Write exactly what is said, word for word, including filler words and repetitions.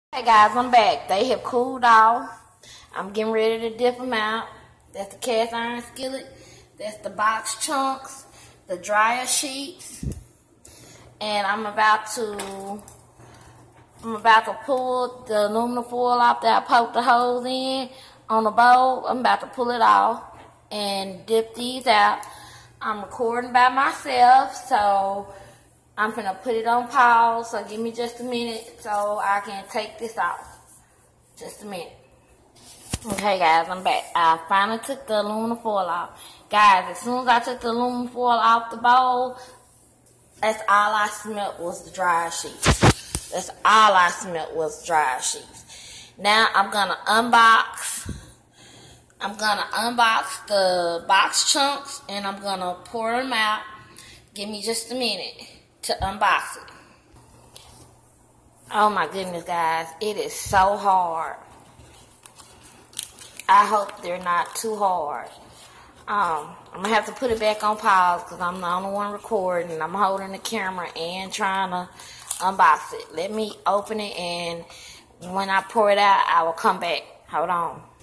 Hey guys, I'm back. They have cooled off. I'm getting ready to dip them out. That's the cast iron skillet. That's the box chunks, the dryer sheets, and I'm about to I'm about to pull the aluminum foil off that I poked the holes in on the bowl. I'm about to pull it off and dip these out. I'm recording by myself, so I'm gonna put it on pause, so give me just a minute so I can take this off. Just a minute. Okay guys, I'm back. I finally took the aluminum foil off. Guys, as soon as I took the aluminum foil off the bowl, that's all I smelled was the dryer sheets. That's all I smelled was dryer sheets. Now I'm gonna unbox, I'm gonna unbox the box chunks and I'm gonna pour them out. Give me just a minute to unbox it. Oh my goodness guys, it is so hard. I hope they're not too hard. Um, I'm gonna have to put it back on pause because I'm the only one recording and I'm holding the camera and trying to unbox it. Let me open it, and when I pour it out, I will come back. Hold on.